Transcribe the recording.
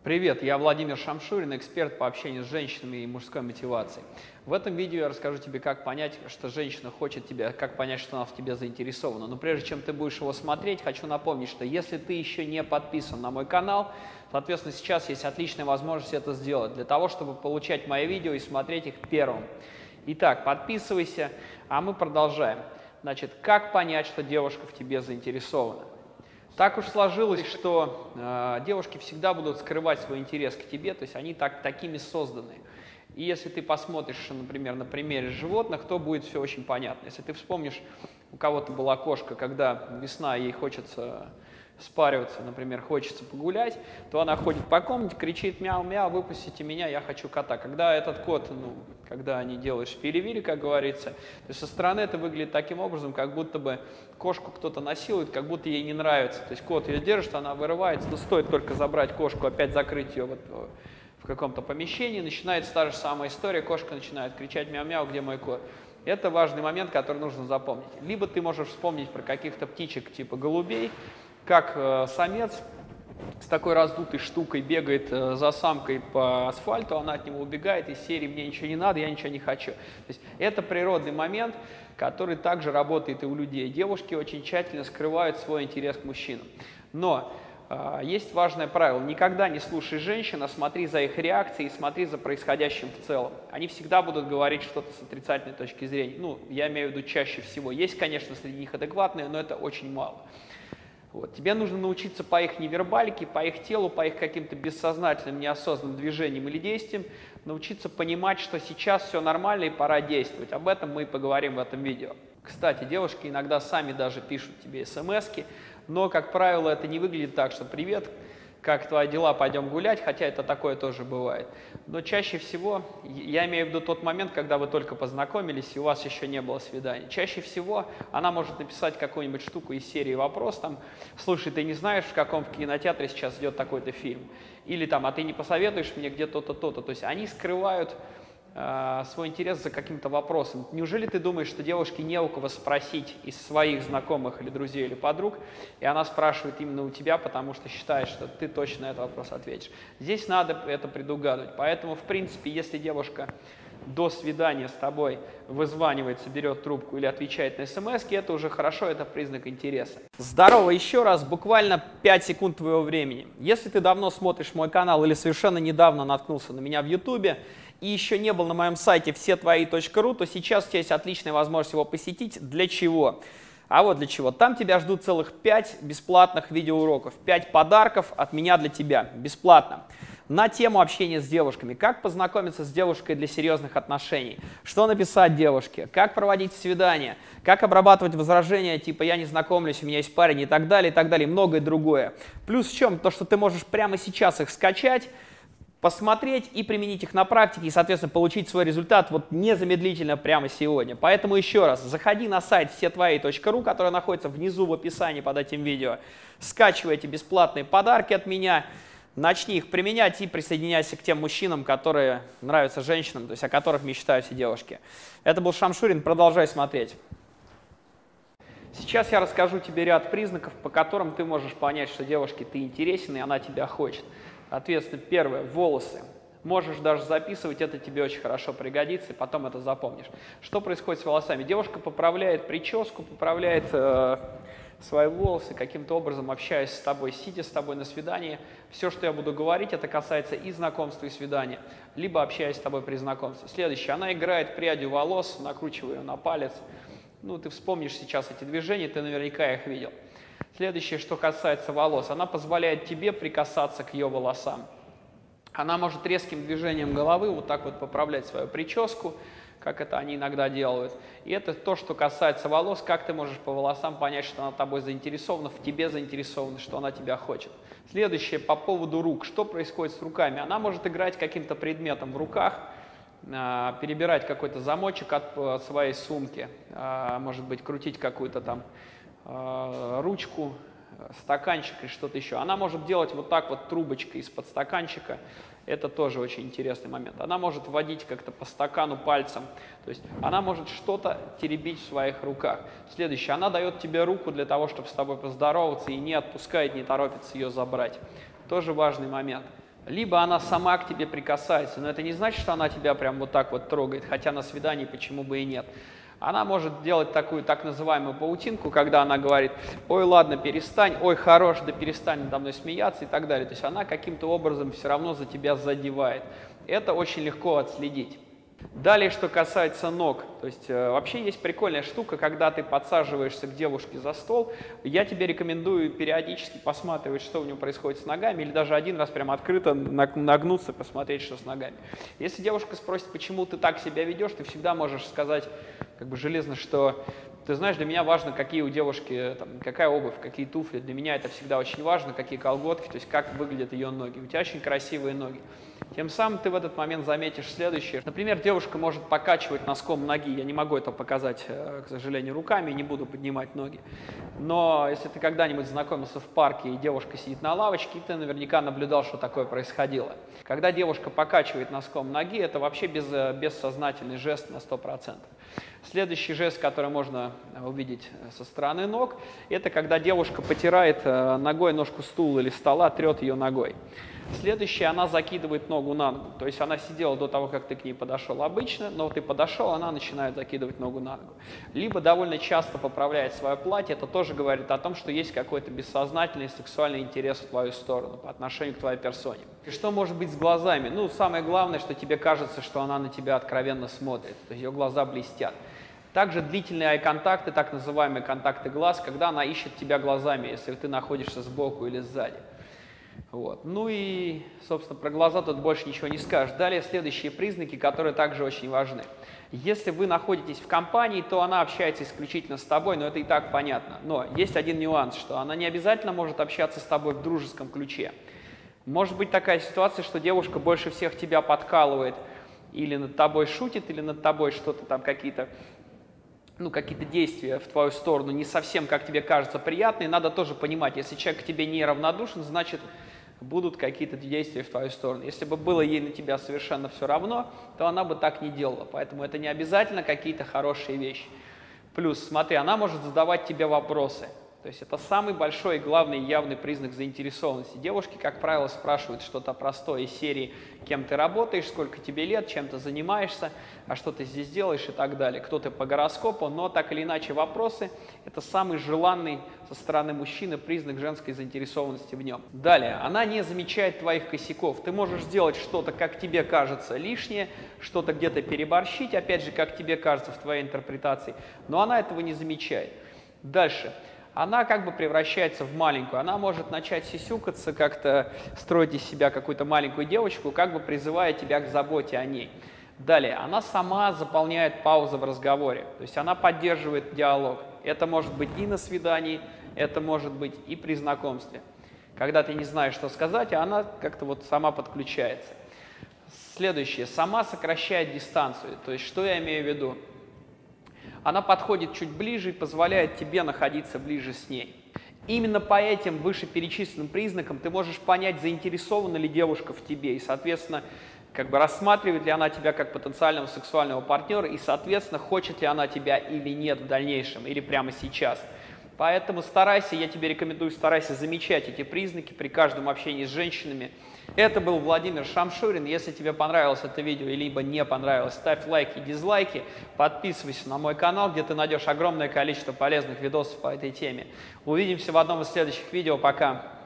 Привет, я Владимир Шамшурин, эксперт по общению с женщинами и мужской мотивацией. В этом видео я расскажу тебе, как понять, что женщина хочет тебя, как понять, что она в тебе заинтересована. Но прежде чем ты будешь его смотреть, хочу напомнить, что если ты еще не подписан на мой канал, соответственно, сейчас есть отличная возможность это сделать, для того, чтобы получать мои видео и смотреть их первым. Итак, подписывайся, а мы продолжаем. Значит, как понять, что девушка в тебе заинтересована? Так уж сложилось, что девушки всегда будут скрывать свой интерес к тебе, то есть они такими созданы. И если ты посмотришь, например, на примере животных, то будет все очень понятно. Если ты вспомнишь, у кого-то была кошка, когда весна, ей хочется спариваться, например, хочется погулять, то она ходит по комнате, кричит: мяу-мяу, выпустите меня, я хочу кота. Когда этот кот, когда они делают шпили-вили, как говорится, то есть со стороны это выглядит таким образом, как будто бы кошку кто-то насилует, как будто ей не нравится. То есть кот ее держит, она вырывается, но стоит только забрать кошку, опять закрыть ее в каком-то помещении, начинается та же самая история, кошка начинает кричать: мяу-мяу, где мой кот? Это важный момент, который нужно запомнить. Либо ты можешь вспомнить про каких-то птичек типа голубей, как самец с такой раздутой штукой бегает за самкой по асфальту, она от него убегает, из серии «мне ничего не надо, я ничего не хочу». То есть это природный момент, который также работает и у людей. Девушки очень тщательно скрывают свой интерес к мужчинам. Но есть важное правило: никогда не слушай женщин, а смотри за их реакцией и смотри за происходящим в целом. Они всегда будут говорить что-то с отрицательной точки зрения. Я имею в виду чаще всего. Есть, конечно, среди них адекватные, но это очень мало. Тебе нужно научиться по их невербалике, по их телу, по их каким-то бессознательным, неосознанным движениям или действиям, научиться понимать, что сейчас все нормально и пора действовать. Об этом мы и поговорим в этом видео. Кстати, девушки иногда сами даже пишут тебе смски, но, как правило, это не выглядит так, что «привет, как твои дела, пойдем гулять», хотя это такое тоже бывает. Но чаще всего, я имею в виду тот момент, когда вы только познакомились и у вас еще не было свидания, чаще всего она может написать какую-нибудь штуку из серии «Вопрос», там: «Слушай, ты не знаешь, в каком кинотеатре сейчас идет такой-то фильм?» Или там: «А ты не посоветуешь мне где то-то, то-то?» То есть они скрывают свой интерес за каким-то вопросом. Неужели ты думаешь, что девушке не у кого спросить из своих знакомых или друзей или подруг, и она спрашивает именно у тебя, потому что считает, что ты точно на этот вопрос ответишь? Здесь надо это предугадывать. Поэтому, в принципе, если девушка до свидания с тобой вызванивается, берет трубку или отвечает на смс-ки, это уже хорошо, это признак интереса. Здорово еще раз, буквально 5 секунд твоего времени. Если ты давно смотришь мой канал или совершенно недавно наткнулся на меня в YouTube и еще не был на моем сайте всетвои.ру, то сейчас у тебя есть отличная возможность его посетить. Для чего? А вот для чего. Там тебя ждут целых 5 бесплатных видеоуроков, 5 подарков от меня для тебя, бесплатно. На тему общения с девушками, как познакомиться с девушкой для серьезных отношений, что написать девушке, как проводить свидания, как обрабатывать возражения типа «я не знакомлюсь, у меня есть парень» и так далее, и многое другое. Плюс в чем? То, что ты можешь прямо сейчас их скачать, посмотреть и применить их на практике, и, соответственно, получить свой результат незамедлительно прямо сегодня. Поэтому еще раз, заходи на сайт всетвои.ру, который находится внизу в описании под этим видео, скачивай эти бесплатные подарки от меня, начни их применять и присоединяйся к тем мужчинам, которые нравятся женщинам, то есть о которых мечтают все девушки. Это был Шамшурин, продолжай смотреть. Сейчас я расскажу тебе ряд признаков, по которым ты можешь понять, что девушке ты интересен и она тебя хочет. Соответственно, первое – волосы. Можешь даже записывать, это тебе очень хорошо пригодится, и потом это запомнишь. Что происходит с волосами? Девушка поправляет прическу, поправляет свои волосы, каким-то образом общаясь с тобой, сидя с тобой на свидании. Все, что я буду говорить, это касается и знакомства, и свидания, либо общаясь с тобой при знакомстве. Следующее. Она играет прядью волос, накручивая ее на палец. Ты вспомнишь сейчас эти движения, ты наверняка их видел. Следующее, что касается волос, она позволяет тебе прикасаться к ее волосам. Она может резким движением головы вот так вот поправлять свою прическу, как это они иногда делают. И это то, что касается волос, как ты можешь по волосам понять, что она тобой заинтересована, в тебе заинтересована, что она тебя хочет. Следующее, по поводу рук. Что происходит с руками? Она может играть каким-то предметом в руках, перебирать какой-то замочек от своей сумки, может быть, крутить какую-то там ручку, стаканчик или что-то еще. Она может делать вот так вот трубочкой из-под стаканчика. Это тоже очень интересный момент. Она может водить как-то по стакану пальцем. То есть она может что-то теребить в своих руках. Следующее. Она дает тебе руку для того, чтобы с тобой поздороваться и не отпускает, не торопится ее забрать. Тоже важный момент. Либо она сама к тебе прикасается, но это не значит, что она тебя прям вот так вот трогает, хотя на свидании почему бы и нет. Она может делать такую так называемую паутинку, когда она говорит: ой, ладно, перестань, ой, хорош, да перестань надо мной смеяться и так далее. То есть она каким-то образом все равно за тебя задевает. Это очень легко отследить. Далее, что касается ног, то есть вообще есть прикольная штука, когда ты подсаживаешься к девушке за стол, я тебе рекомендую периодически посматривать, что у нее происходит с ногами, или даже один раз прям открыто нагнуться, посмотреть, что с ногами. Если девушка спросит, почему ты так себя ведешь, ты всегда можешь сказать как бы железно, что ты знаешь, для меня важно, какие у девушки, там, какая обувь, какие туфли, для меня это всегда очень важно, какие колготки, то есть как выглядят ее ноги. У тебя очень красивые ноги. Тем самым ты в этот момент заметишь следующее. Например, девушка может покачивать носком ноги. Я не могу это показать, к сожалению, руками, не буду поднимать ноги. Но если ты когда-нибудь знакомился в парке, и девушка сидит на лавочке, ты наверняка наблюдал, что такое происходило. Когда девушка покачивает носком ноги, это вообще бессознательный жест на 100%. Следующий жест, который можно увидеть со стороны ног, это когда девушка потирает ногой ножку стула или стола, трет ее ногой. Следующее, она закидывает ногу на ногу. То есть она сидела до того, как ты к ней подошел обычно, но ты подошел, она начинает закидывать ногу на ногу. Либо довольно часто поправляет свое платье, это тоже говорит о том, что есть какой-то бессознательный сексуальный интерес в твою сторону по отношению к твоей персоне. И что может быть с глазами? Ну, самое главное, что тебе кажется, что она на тебя откровенно смотрит, то есть ее глаза блестят. Также длительные ай-контакты, так называемые контакты глаз, когда она ищет тебя глазами, если ты находишься сбоку или сзади. Вот. Ну и, собственно, про глаза тут больше ничего не скажешь. Далее следующие признаки, которые также очень важны. Если вы находитесь в компании, то она общается исключительно с тобой, но это и так понятно. Но есть один нюанс, что она не обязательно может общаться с тобой в дружеском ключе. Может быть такая ситуация, что девушка больше всех тебя подкалывает, или над тобой шутит, или над тобой что-то там какие-то действия в твою сторону не совсем, как тебе кажется, приятные. Надо тоже понимать, если человек к тебе не равнодушен, значит, будут какие-то действия в твою сторону. Если бы было ей на тебя совершенно все равно, то она бы так не делала. Поэтому это не обязательно какие-то хорошие вещи. Плюс, смотри, она может задавать тебе вопросы. То есть это самый большой и главный явный признак заинтересованности. Девушки, как правило, спрашивают что-то простое из серии: кем ты работаешь, сколько тебе лет, чем ты занимаешься, а что ты здесь делаешь и так далее. Кто ты по гороскопу, но так или иначе вопросы – это самый желанный со стороны мужчины признак женской заинтересованности в нем. Далее, она не замечает твоих косяков. Ты можешь сделать что-то, как тебе кажется, лишнее, что-то где-то переборщить, опять же, как тебе кажется в твоей интерпретации, но она этого не замечает. Дальше. Она как бы превращается в маленькую. Она может начать сисюкаться, как-то строить из себя какую-то маленькую девочку, как бы призывая тебя к заботе о ней. Далее, она сама заполняет паузы в разговоре, то есть она поддерживает диалог. Это может быть и на свидании, это может быть и при знакомстве. Когда ты не знаешь, что сказать, а она как-то вот сама подключается. Следующее, сама сокращает дистанцию. То есть что я имею в виду? Она подходит чуть ближе и позволяет тебе находиться ближе с ней. Именно по этим вышеперечисленным признакам ты можешь понять, заинтересована ли девушка в тебе, и, соответственно, как бы рассматривает ли она тебя как потенциального сексуального партнера, и, соответственно, хочет ли она тебя или нет в дальнейшем, или прямо сейчас. Поэтому старайся, я тебе рекомендую, старайся замечать эти признаки при каждом общении с женщинами. Это был Владимир Шамшурин. Если тебе понравилось это видео, либо не понравилось, ставь лайки и дизлайки, подписывайся на мой канал, где ты найдешь огромное количество полезных видосов по этой теме. Увидимся в одном из следующих видео. Пока!